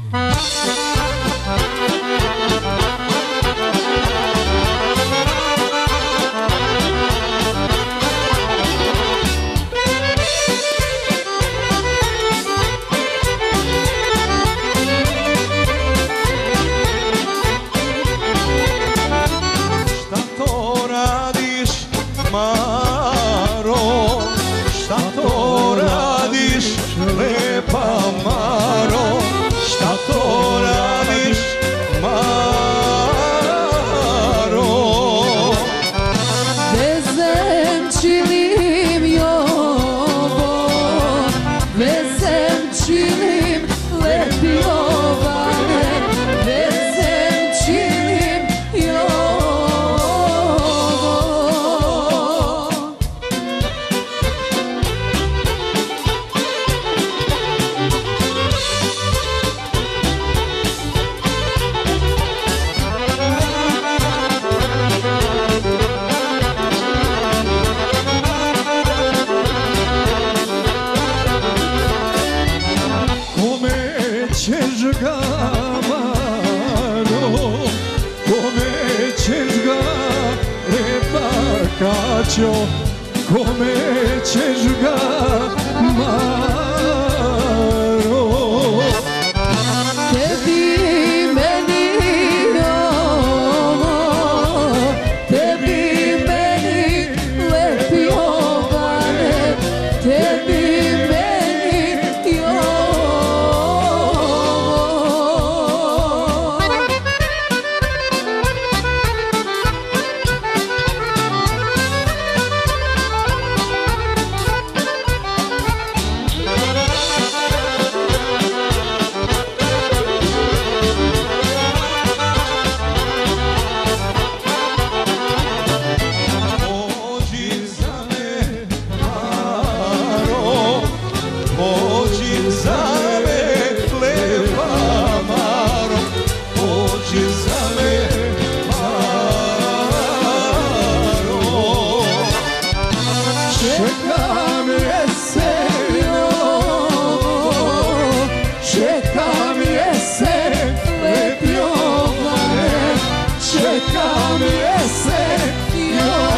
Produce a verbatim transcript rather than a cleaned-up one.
Maro, šta to radiš, lepa Maro, šta to radiš, Maro? Vezem činim jovo, vezem činim lepi ovane, vezem činim jovo. Ćeš ga, Maro, kome ćeš ga, lepa Kaćo, kome ćeš ga, Maro? Tebi meni ovo, tebi meni lepi ovane, tebi meni ovo. Pođi za me, lepa Maro, pođi za me, Maro. Čekam jesen jovo, čekam jesen, lepi ovane, čekam jesen jovo.